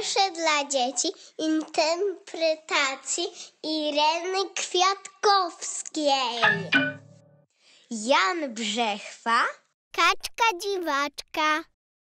Wiersze dla dzieci interpretacji Ireny Kwiatkowskiej. Jan Brzechwa. Kaczka dziwaczka.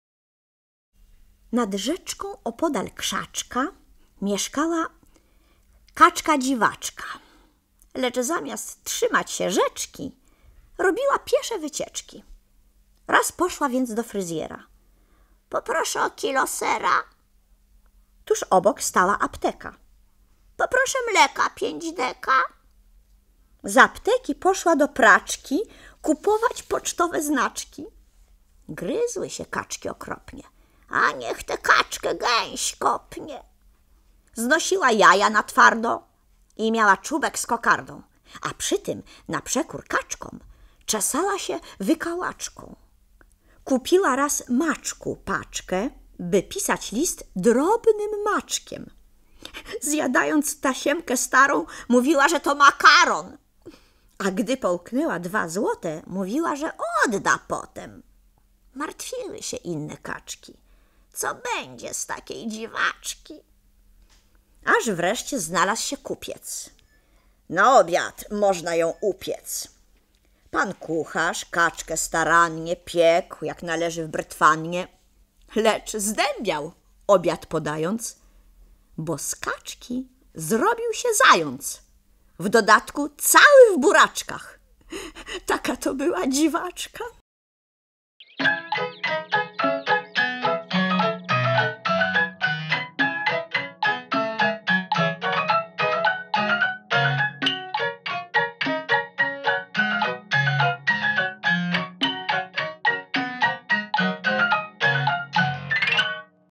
Nad rzeczką opodal krzaczka mieszkała kaczka dziwaczka. Lecz zamiast trzymać się rzeczki, robiła piesze wycieczki. Raz poszła więc do fryzjera. Poproszę o kilo sera. Tuż obok stała apteka. Poproszę mleka 5 deka. Z apteki poszła do praczki kupować pocztowe znaczki. Gryzły się kaczki okropnie. A niech tę kaczkę gęś kopnie. Znosiła jaja na twardo i miała czubek z kokardą, a przy tym na przekór kaczkom czesała się wykałaczką. Kupiła raz maczku paczkę, by pisać list drobnym maczkiem. Zjadając tasiemkę starą, mówiła, że to makaron, a gdy połknęła 2 złote, mówiła, że odda potem. Martwiły się inne kaczki. Co będzie z takiej dziwaczki? Aż wreszcie znalazł się kupiec. Na obiad można ją upiec. Pan kucharz kaczkę starannie piekł, jak należy w brytwannie, lecz zdębiał, obiad podając, bo z kaczki zrobił się zając. W dodatku cały w buraczkach. Taka to była dziwaczka.